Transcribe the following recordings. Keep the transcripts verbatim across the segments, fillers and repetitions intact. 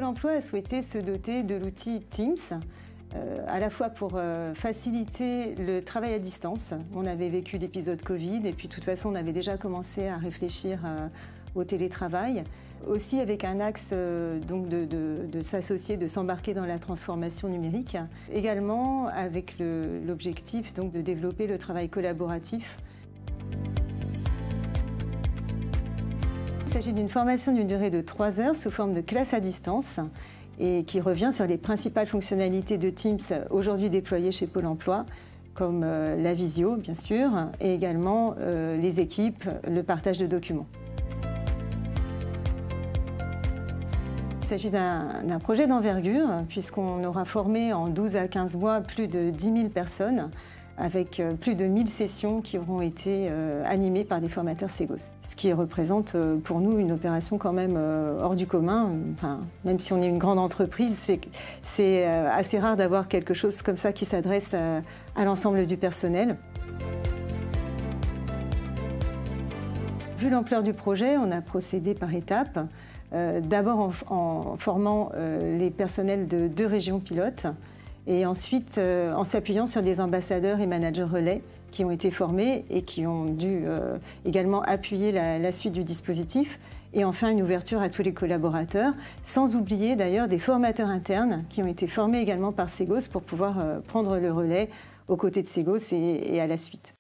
Pôle emploi a souhaité se doter de l'outil Teams, euh, à la fois pour euh, faciliter le travail à distance. On avait vécu l'épisode Covid et puis de toute façon on avait déjà commencé à réfléchir euh, au télétravail. Aussi avec un axe euh, donc de, de, de s'associer, de s'embarquer dans la transformation numérique. Également avec l'objectif donc de développer le travail collaboratif. Il s'agit d'une formation d'une durée de trois heures sous forme de classe à distance et qui revient sur les principales fonctionnalités de Teams aujourd'hui déployées chez Pôle emploi, comme euh, la visio bien sûr, et également euh, les équipes, le partage de documents. Il s'agit d'un projet d'envergure puisqu'on aura formé en douze à quinze mois plus de dix mille personnes avec plus de mille sessions qui auront été euh, animées par des formateurs Segos. Ce qui représente euh, pour nous une opération quand même euh, hors du commun. Enfin, même si on est une grande entreprise, c'est euh, assez rare d'avoir quelque chose comme ça qui s'adresse à, à l'ensemble du personnel. Vu l'ampleur du projet, on a procédé par étapes. Euh, D'abord en, en formant euh, les personnels de deux régions pilotes et ensuite euh, en s'appuyant sur des ambassadeurs et managers relais qui ont été formés et qui ont dû euh, également appuyer la, la suite du dispositif. Et enfin une ouverture à tous les collaborateurs, sans oublier d'ailleurs des formateurs internes qui ont été formés également par Segos pour pouvoir euh, prendre le relais aux côtés de Segos et, et à la suite.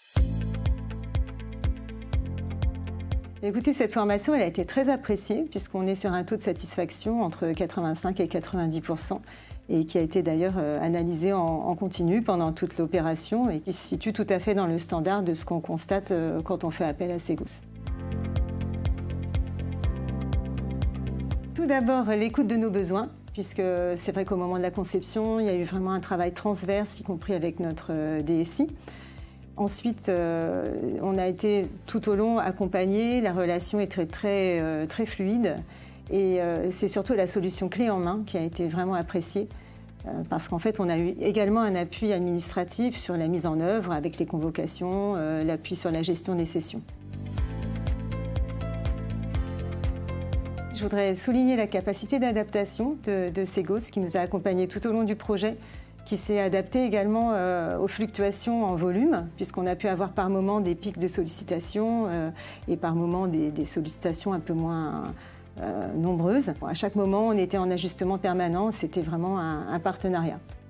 Écoutez, cette formation elle a été très appréciée puisqu'on est sur un taux de satisfaction entre quatre-vingt-cinq et quatre-vingt-dix pour cent et qui a été d'ailleurs analysé en, en continu pendant toute l'opération et qui se situe tout à fait dans le standard de ce qu'on constate quand on fait appel à Segos. Tout d'abord, l'écoute de nos besoins, puisque c'est vrai qu'au moment de la conception, il y a eu vraiment un travail transverse, y compris avec notre D S I. Ensuite, euh, on a été tout au long accompagnés, la relation est très, très, euh, très fluide et euh, c'est surtout la solution clé en main qui a été vraiment appréciée euh, parce qu'en fait, on a eu également un appui administratif sur la mise en œuvre avec les convocations, euh, l'appui sur la gestion des sessions. Je voudrais souligner la capacité d'adaptation de, de Segos qui nous a accompagnés tout au long du projet, qui s'est adapté également euh, aux fluctuations en volume, puisqu'on a pu avoir par moments des pics de sollicitations euh, et par moments des, des sollicitations un peu moins euh, nombreuses. Bon, à chaque moment, on était en ajustement permanent, c'était vraiment un, un partenariat.